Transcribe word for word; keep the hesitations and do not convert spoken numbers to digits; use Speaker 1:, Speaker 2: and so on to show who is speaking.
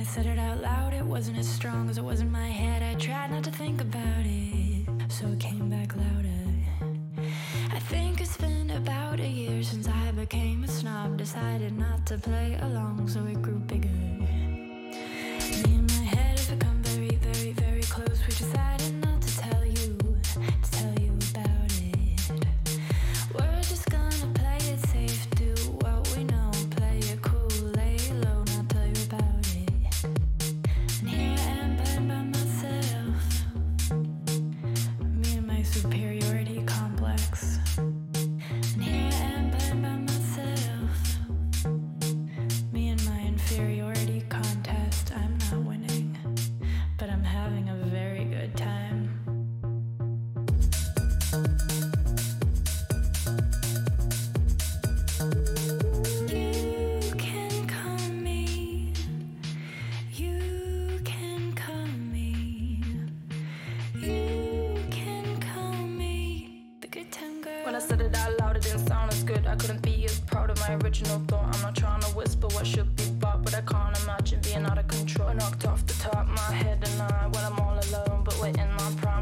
Speaker 1: I said it out loud, it wasn't as strong as it was in my head. I tried not to think about it, so it came back louder. I think it's been about a year since I became a snob. Decided not to play along, so it grew bigger. Me and my head have become very, very, very close. We decided not to tell you, to tell you about it. We're just gonna play it safe, do what we know, play it cool, lay low, not tell you about it. And here I am playing by myself, me and my superiority complex. And here I am playing by myself, me and my inferiority contest. I'm not winning, but I'm having a very good time. You can call me, you can call me, you can call me the good time girl.
Speaker 2: When I said it out loud, it didn't sound as good. I couldn't be as proud of my original thought. I'm not trying to whisper what should be bought, but I can't imagine being out of control. I knocked off the top of my head and I, when I'm all alone, but waiting my pride.